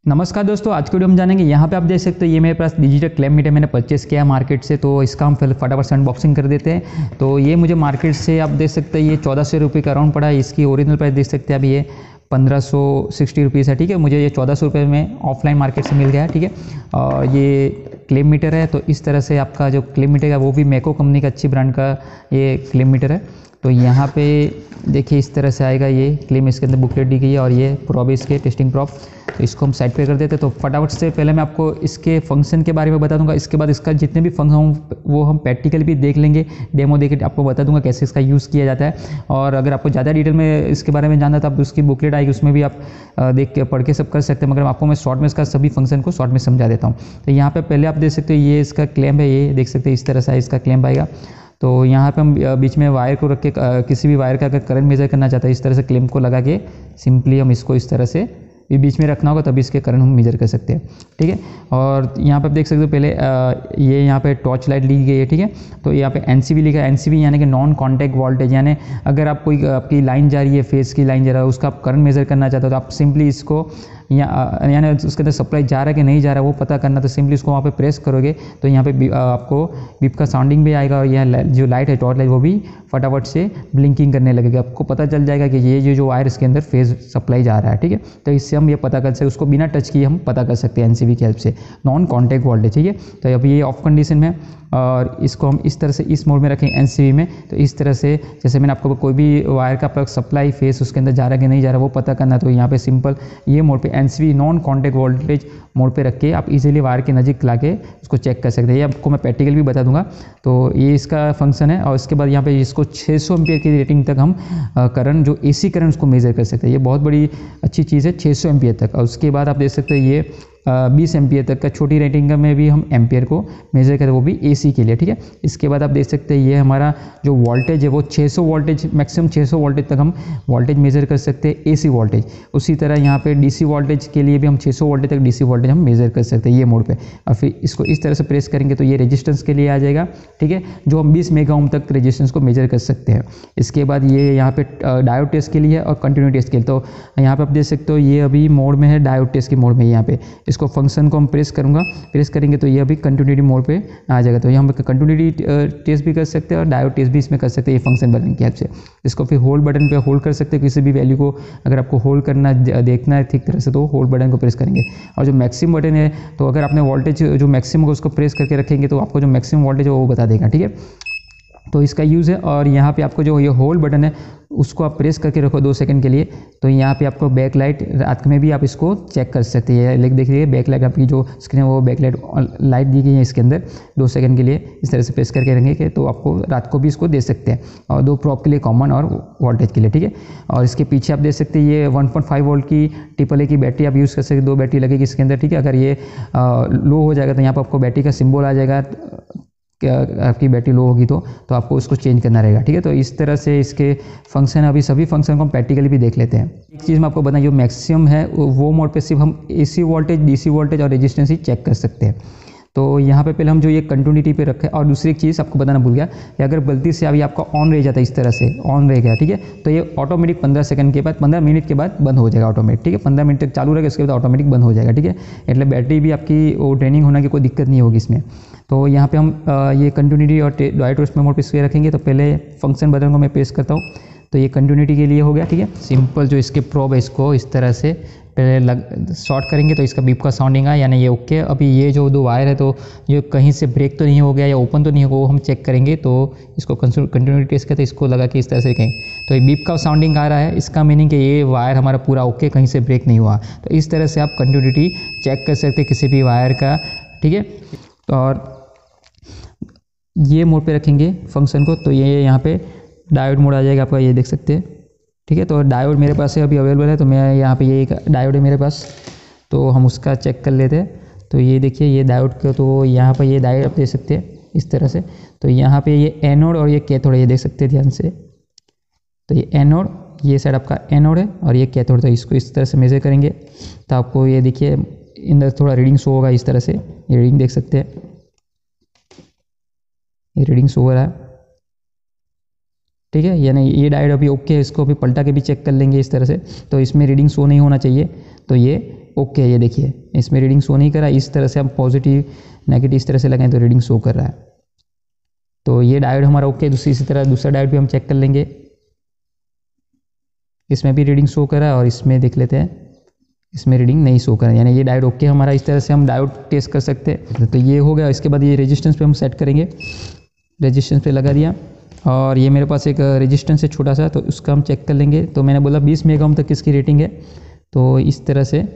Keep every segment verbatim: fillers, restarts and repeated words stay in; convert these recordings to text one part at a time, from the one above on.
नमस्कार दोस्तों, आज की वीडियो हम जानेंगे। यहाँ पे आप देख सकते हो ये मेरे पास डिजिटल क्लैम्प मीटर मैंने परचेस किया है मार्केट से। तो इसका हम फटाफट से अनबॉक्सिंग कर देते हैं। तो ये मुझे मार्केट से आप देख सकते हैं ये चौदह सौ रुपये का अराउंड पड़ा है। इसकी ओरिजिनल प्राइस देख सकते हैं अभी ये पंद्रह सौ सिक्सटी रुपीज़ है। ठीक है, मुझे ये चौदह सौ रुपये में ऑफलाइन मार्केट से मिल गया है। ठीक है, और ये क्लैम्प मीटर है। तो इस तरह से आपका जो क्लैम्प मीटर है वो भी मैको कंपनी का अच्छी ब्रांड का ये क्लैम्प मीटर है। तो यहाँ पे देखिए इस तरह से आएगा ये क्लेम, इसके अंदर बुकलेट दी गई है और ये प्रॉप इसके टेस्टिंग प्रॉप। तो इसको हम साइड पे कर देते हैं। तो फटाफट से पहले मैं आपको इसके फंक्शन के बारे में बता दूंगा। इसके बाद इसका जितने भी फंक्शन हों वो हम प्रैक्टिकल भी देख लेंगे, डेमो देख के आपको बता दूंगा कैसे इसका यूज़ किया जाता है। और अगर आपको ज़्यादा डिटेल में इसके बारे में जानना है तो आप उसकी बुकलेट आएगी, उसमें भी आप देख के पढ़ के सब कर सकते हैं। मगर आपको मैं शॉर्ट में इसका सभी फंक्शन को शॉर्ट में समझा देता हूँ। तो यहाँ पर पहले आप देख सकते हो ये इसका क्लैम्प है, ये देख सकते हैं इस तरह से इसका क्लैम्प आएगा। तो यहाँ पे हम बीच में वायर को रख के किसी भी वायर का अगर करंट मेजर करना चाहते हैं इस तरह से क्लैम्प को लगा के सिंपली हम इसको इस तरह से भी बीच में रखना होगा, तभी इसके करंट हम मेजर कर सकते हैं। ठीक है, और यहाँ पे आप देख सकते हो पहले ये यहाँ पे टॉर्च लाइट ली गई है। ठीक है, तो यहाँ पे एनसीवी लिखा है। एनसीवी यानी कि नॉन कॉन्टैक्ट वोल्टेज, यानी अगर आप कोई आपकी लाइन जा रही है, फेस की लाइन जा रहा है, उसका आप करंट मेजर करना चाहते हो तो आप सिंपली इसको या यानी उसके अंदर सप्लाई जा रहा है कि नहीं जा रहा है वो पता करना, तो सिंपली उसको वहाँ पे प्रेस करोगे तो यहाँ पे आपको बीप का साउंडिंग भी आएगा और यह जो लाइट है टॉर्च लाइट वो भी फटाफट से ब्लिंकिंग करने लगेगा। आपको पता चल जाएगा कि ये जो जो वायर इसके अंदर फेज सप्लाई जा रहा है। ठीक है, तो इससे हम ये पता कर सकते हैं, उसको बिना टच किए हम पता कर सकते हैं एनसीवी की हेल्प से, नॉन कॉन्टैक्ट वोल्टेज। ठीक है, तो अभी ये ऑफ कंडीशन में और इसको हम इस तरह से इस मोड में रखेंगे एनसीवी में। तो इस तरह से जैसे मैंने आपको कोई भी वायर का सप्लाई फेस उसके अंदर जा रहा है कि नहीं जा रहा है वो पता करना, तो यहाँ पे सिंपल ये मोड पे NCV non contact voltage mode पे रख के आप इजीली वायर के नज़दीक ला के उसको चेक कर सकते हैं। ये आपको मैं प्रैक्टिकल भी बता दूंगा। तो ये इसका फंक्शन है। और इसके बाद यहाँ पे इसको छह सौ एम्पियर की रेटिंग तक हम करंट जो एसी करंट उसको मेजर कर सकते हैं। ये बहुत बड़ी अच्छी चीज़ है, छह सौ एम्पियर तक। और उसके बाद आप देख सकते हैं ये बीस एम्पियर तक का छोटी रेटिंग में भी हम एम्पियर को मेजर करें, वो भी एसी के लिए। ठीक है, इसके बाद आप देख सकते हैं ये हमारा जो वोल्टेज है वो छह सौ वोल्टेज, मैक्सिमम छह सौ वोल्टेज तक हम वोल्टेज मेजर कर सकते हैं, एसी वोल्टेज। उसी तरह यहाँ पे डीसी वोल्टेज के लिए भी हम छह सौ वोल्टेज तक डीसी वोल्टेज हम मेजर कर सकते हैं ये मोड पे। और फिर इसको इस तरह से प्रेस करेंगे तो ये रेजिस्टेंस के लिए आ जाएगा। ठीक है, जो हम बीस मेगा ओम तक रेजिस्टेंस को मेजर कर सकते हैं। इसके बाद ये यहाँ पे डायोड टेस्ट के लिए और कंटिन्यूटी टेस्ट के लिए। तो यहाँ पे आप देख सकते हो ये अभी मोड में है, डायोड टेस्ट के मोड में। यहाँ पे इसको फंक्शन को हम प्रेस करूंगा, प्रेस करेंगे तो ये अभी कंटिन्यूटी मोड पे आ जाएगा। तो यहाँ हम कंटिन्यूटी टेस्ट भी कर सकते हैं और डायोड टेस्ट भी इसमें कर सकते हैं ये फंक्शन बटन की हेल्प से। इसको फिर होल्ड बटन पे होल्ड कर सकते हैं किसी भी वैल्यू को। अगर आपको होल्ड करना देखना है ठीक तरह से तो होल्ड बटन को प्रेस करेंगे। और जो मैक्सिमम बटन है तो अगर आपने वोल्टेज जो मैक्सिमम को उसको प्रेस करके रखेंगे तो आपको जो मैक्सिमम वोल्टेज है वो बता देगा। ठीक है, तो इसका यूज़ है। और यहाँ पे आपको जो ये होल्ड बटन है उसको आप प्रेस करके रखो दो सेकंड के लिए, तो यहाँ पे आपको बैक लाइट रात में भी आप इसको चेक कर सकते हैं। लेकिन देखिए बैक लाइट आपकी जो स्क्रीन है वो बैक लाइट लाइट दी गई है इसके अंदर। दो सेकंड के लिए इस तरह से प्रेस करके रखेंगे तो आपको रात को भी इसको दे सकते हैं, और दो प्रॉप के लिए कॉमन और वोल्टेज के लिए। ठीक है, और इसके पीछे आप देख सकते हैं ये वन पॉइंट फाइव वोल्ट की ट्रिपल ए की बैटरी आप यूज़ कर सकते हैं। दो बैटरी लगेगी इसके अंदर। ठीक है, अगर ये लो हो जाएगा तो यहाँ पर आपको बैटरी का सिम्बल आ जाएगा, आपकी बैटरी लो होगी तो तो आपको उसको चेंज करना रहेगा। ठीक है, तो इस तरह से इसके फंक्शन, अभी सभी फंक्शन को हम प्रैक्टिकली भी देख लेते हैं। एक चीज़ मैं आपको बताऊं, जो मैक्सिमम है वो मोड पे सिर्फ हम एसी वोल्टेज, डीसी वोल्टेज और रेजिस्टेंस ही चेक कर सकते हैं। तो यहाँ पे पहले हम जो ये कंटिन्यूटी पे रखे। और दूसरी एक चीज़ आपको बताना भूल गया कि अगर गलती से अभी आपका ऑन रह जाता है, इस तरह से ऑन रह गया, ठीक है, तो ये ऑटोमेटिक पंद्रह सेकंड के बाद, पंद्रह मिनट के बाद बंद हो जाएगा ऑटोमेटिक। ठीक है, पंद्रह मिनट तक चालू रहेगा, उसके बाद ऑटोमेटिक बंद हो जाएगा। ठीक है, मतलब बैटरी भी आपकी वो ड्रेनिंग होने की कोई दिक्कत नहीं होगी इसमें। तो यहाँ पे हम ये कंटिन्यूटी और डायोड टेस्ट मोड पे इसके रखेंगे। तो पहले फंक्शन बटन को मैं प्रेस करता हूँ तो ये कंटिन्यूटी के लिए हो गया। ठीक है, सिंपल जो इसके प्रोब है इसको इस तरह से पहले लग शॉर्ट करेंगे तो इसका बीप का साउंडिंग आया, यानी ये ओके। अभी ये जो दो वायर है तो ये कहीं से ब्रेक तो नहीं हो गया या ओपन तो नहीं होगा, वो हम चेक करेंगे। तो इसको कंटिन्यूटी टेस्ट करते इसको लगा के इस तरह से कहें तो ये बीप का साउंडिंग आ रहा है, इसका मीनिंग कि ये वायर हमारा पूरा ओके, कहीं से ब्रेक नहीं हुआ। तो इस तरह से आप कंटिन्यूटी चेक कर सकते हैं किसी भी वायर का। ठीक है, और ये मोड पे रखेंगे फंक्शन को तो ये यहाँ पे डायोड मोड आ जाएगा आपका, ये देख सकते हैं। ठीक है, तो डायोड मेरे पास है अभी अवेलेबल है, तो मैं यहाँ पे ये एक डायोड है मेरे पास, तो हम उसका चेक कर लेते हैं। तो ये देखिए ये डायोड का, तो यहाँ पे ये डायोड आप देख सकते हैं इस तरह से। तो यहाँ पे ये एनोड और ये कैथोड है, ये देख सकते हैं ध्यान से। तो ये एनोड, ये साइड आपका एनोड है और ये कैथोड। तो इसको इस तरह से मेजर करेंगे तो आपको ये देखिए अंदर थोड़ा रीडिंग शो होगा इस तरह से। ये रीडिंग देख सकते हैं, ये रीडिंग शो हो रहा है। ठीक है, यानी ये डायोड अभी ओके है, इसको अभी पलटा के भी चेक कर लेंगे इस तरह से। तो इसमें रीडिंग शो नहीं होना चाहिए, तो ये ओके है, ये देखिए इसमें रीडिंग शो नहीं कर रहा है। इस तरह से हम पॉजिटिव नेगेटिव इस तरह से लगाएं तो रीडिंग शो कर रहा है। तो ये डायोड हमारा ओके है। दूसरी इसी तरह दूसरा डायोड भी हम चेक कर लेंगे, इसमें भी रीडिंग शो कर रहा है और इसमें देख लेते हैं, इसमें रीडिंग नहीं शो कर रहा है, यानी ये डायोड ओके हमारा। इस तरह से हम डायोड टेस्ट कर सकते हैं। तो ये हो गया। इसके बाद ये रेजिस्टेंस पे हम सेट करेंगे, रेजिस्टेंस पे लगा दिया और ये मेरे पास एक रेजिस्टेंस है छोटा सा, तो उसका हम चेक कर लेंगे। तो मैंने बोला बीस मेगा ओम तक इसकी रेटिंग है। तो इस तरह से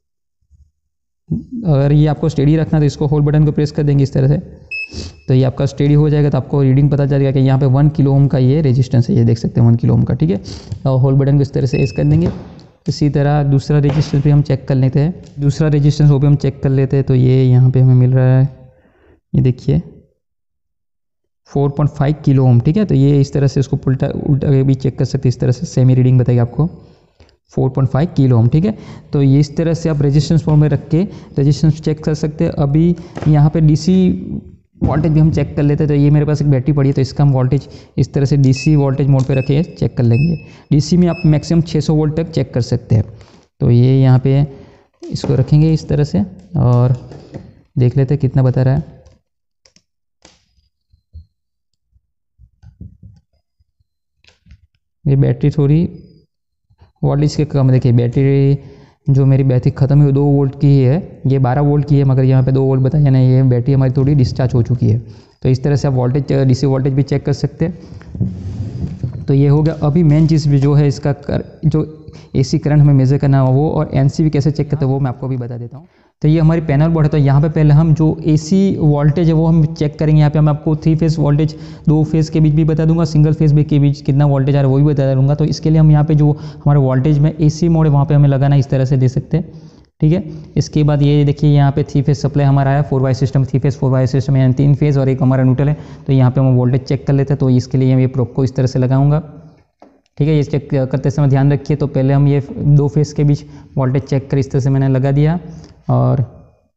अगर ये आपको स्टेडी रखना तो इसको होल्ड बटन को प्रेस कर देंगे इस तरह से, तो ये आपका स्टेडी हो जाएगा। तो आपको रीडिंग पता चलेगा कि यहाँ पे वन किलो ओम का ये रेजिस्टेंस है, ये देख सकते हैं वन किलो ओम का, ठीक है। और होल्ड बटन को इस तरह से एस कर देंगे। इसी तरह दूसरा रेजिस्टेंस भी हम चेक कर लेते हैं, दूसरा रेजिस्टेंस वो भी हम चेक कर लेते हैं। तो ये यहाँ पे हमें मिल रहा है, ये देखिए four point five kilo ohm, ठीक है। तो ये इस तरह से इसको उल्टा उल्टा भी चेक कर सकते हैं, इस तरह से सेमी रीडिंग बताएगी आपको four point five kilo ohm, ठीक है। तो ये इस तरह से आप रेजिस्टेंस फॉर्म में रख के रेजिस्टेंस चेक कर सकते हैं। अभी यहाँ पे डीसी वोल्टेज भी हम चेक कर लेते हैं। तो ये मेरे पास एक बैटरी पड़ी है, तो इसका हम वोल्टेज इस तरह से डीसी वोल्टेज मोड पे रखे चेक कर लेंगे। डीसी में आप मैक्सिमम छह सौ वोल्ट तक चेक कर सकते हैं। तो ये यहाँ पे इसको रखेंगे इस तरह से और देख लेते हैं कितना बता रहा है। ये बैटरी थोड़ी वोल्टेज के कम, देखिए बैटरी जो मेरी बैटरी ख़त्म है वो दो वोल्ट की ही है, ये बारह वोल्ट की है, मगर यहाँ पे दो वोल्ट बताया ना, ये बैटरी हमारी थोड़ी डिस्चार्ज हो चुकी है। तो इस तरह से आप वोल्टेज डीसी वोल्टेज भी चेक कर सकते हैं। तो ये हो गया। अभी मेन चीज़ भी जो है इसका कर, जो एसी करंट हमें मेज़र करना है वो, और एनसीवी कैसे चेक करते हैं वो मैं आपको भी बता देता हूँ। तो ये हमारी पैनल बोर्ड है। तो यहाँ पे पहले हम जो एसी वोल्टेज है वो हम चेक करेंगे। यहाँ पे मैं आपको थ्री फेज़ वोल्टेज दो फेज़ के बीच भी बता दूंगा, सिंगल फेज़ भी के बीच कितना वोल्टेज आ रहा है वो भी बता दूंगा। तो इसके लिए हम यहाँ पे जो हमारे वोल्टेज में एसी मोड है वहाँ पे हमें लगाना इस तरह से दे सकते हैं, ठीक है। इसके बाद ये देखिए यहाँ पे थ्री फेज़ सप्लाई हमारा है, four Y system, three phase four Y system, यानी तीन फेज़ और एक हमारा न्यूट्रल है। तो यहाँ पे हम वोल्टेज चेक कर लेते हैं। तो इसके लिए ये प्रोब को इस तरह से लगाऊंगा, ठीक है। ये चेक करते समय ध्यान रखिए। तो पहले हम ये दो फेज़ के बीच वोल्टेज चेक कर इस तरह से मैंने लगा दिया और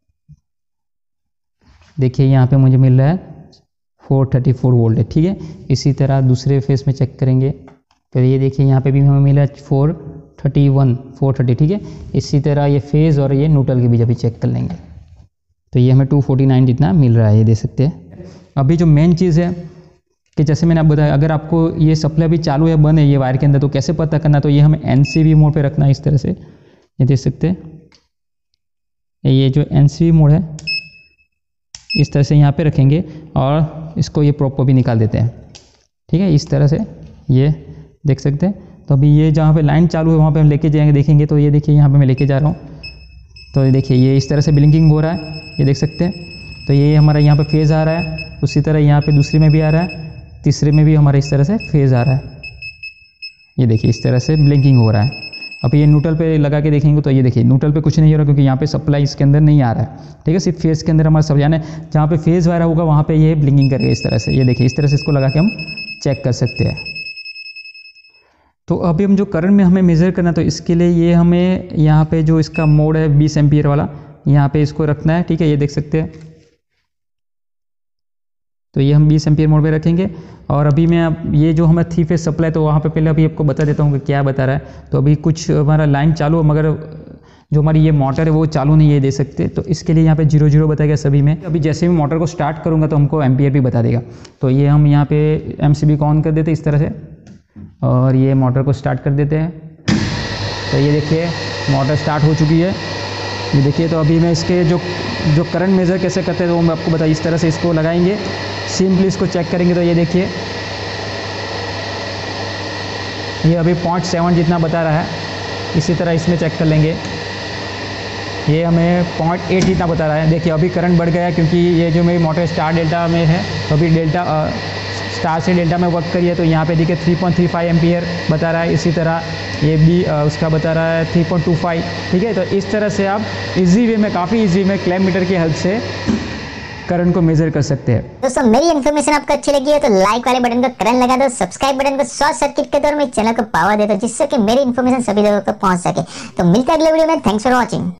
देखिए यहाँ पे मुझे मिल रहा है फोर थर्टी फोर वोल्ट है, ठीक है। इसी तरह दूसरे फेज़ में चेक करेंगे। तो ये देखिए यहाँ पे भी हमें मिला four thirty one, four thirty, ठीक है। इसी तरह ये फेज़ और ये न्यूट्रल के बीच अभी चेक कर लेंगे। तो ये हमें टू फोर्टी नाइन जितना मिल रहा है, ये दे सकते हैं। अभी जो मेन चीज़ है कि जैसे मैंने आपको बताया, अगर आपको ये सप्लाई भी चालू है बंद है ये वायर के अंदर, तो कैसे पता करना, तो ये हमें एनसीवी मोड पे रखना है इस तरह से, ये देख सकते हैं। ये जो एनसीवी मोड है इस तरह से यहाँ पे रखेंगे और इसको ये प्रोब को भी निकाल देते हैं, ठीक है। इस तरह से ये देख सकते हैं। तो अभी ये जहाँ पे लाइन चालू है वहाँ पे हम लेके जाएंगे, देखेंगे। तो ये देखिए यहाँ पे मैं लेके जा रहा हूँ। तो ये देखिए ये इस तरह से ब्लिंकिंग हो रहा है, ये देख सकते हैं। तो ये हमारा यहाँ पे फेज़ आ रहा है, उसी तरह यहाँ पे दूसरे में भी आ रहा है, तीसरे में भी हमारा इस तरह से फेज़ आ रहा है। ये देखिए इस तरह से ब्लिंकिंग हो रहा है। अब ये न्यूट्रल पे लगा के देखेंगे तो ये देखिए न्यूट्रल पे कुछ नहीं हो रहा, क्योंकि यहाँ पे सप्लाई इसके अंदर नहीं आ रहा है, ठीक है। सिर्फ फेज़ के अंदर हमारा सब, यानी जहाँ पे फेज़ वायर होगा वहाँ पे ये ब्लिंकिंग करेगा इस तरह से। ये देखिए इस तरह से इसको लगा के हम चेक कर सकते हैं। तो अभी हम जो करंट में हमें मेज़र करना, तो इसके लिए ये हमें यहाँ पे जो इसका मोड है बीस एम्पियर वाला, यहाँ पे इसको रखना है, ठीक है। ये देख सकते हैं। तो ये हम बीस एम्पियर मोड पे रखेंगे। और अभी मैं अब ये जो हमारा थ्री फेज़ सप्लाई, तो वहाँ पे पहले अभी आपको बता देता हूँ कि क्या बता रहा है। तो अभी कुछ हमारा लाइन चालू है, मगर जो हमारी ये मोटर है वो चालू नहीं है, दे सकते। तो इसके लिए यहाँ पे जीरो जीरो बताएगा सभी में। अभी जैसे भी मोटर को स्टार्ट करूँगा तो हमको एम्पियर भी बता देगा। तो ये हम यहाँ पे एम सी बी को ऑन कर देते हैं इस तरह से, और ये मोटर को स्टार्ट कर देते हैं। तो ये देखिए मोटर स्टार्ट हो चुकी है, ये देखिए। तो अभी मैं इसके जो जो करंट मेज़र कैसे करते हैं तो वो मैं आपको बताइए। इस तरह से इसको लगाएंगे, सिंपली इसको चेक करेंगे। तो ये देखिए ये अभी पॉइंट सेवन जितना बता रहा है। इसी तरह इसमें चेक कर लेंगे, ये हमें पॉइंट एट जितना बता रहा है। देखिए अभी करंट बढ़ गया है, क्योंकि ये जो मेरी मोटर स्टार डेल्टा में है, तो अभी डेल्टा स्टार से डेल्टा में वर्क करिए। तो यहाँ पे देखिए three point three five ampere बता रहा है। इसी तरह ये भी आ, उसका बता रहा है थ्री पॉइंट टू फाइव, ठीक है। तो इस तरह से आप इजी वे में, काफ़ी इजी में क्लैम्प मीटर की हेल्प से करंट को मेजर कर सकते हैं। दोस्तों मेरी इन्फॉर्मेशन आपको अच्छी लगी है तो लाइक वाले बटन को करंट लगा दो, सब्सक्राइब बटन को शॉर्ट सर्किट कर दो और मेरे चैनल को पावर दे दो, जिससे कि मेरी इन्फॉर्मेशन सभी लोगों तक पहुंच सके। तो मिलते हैं अगले वीडियो में। Thanks for watching.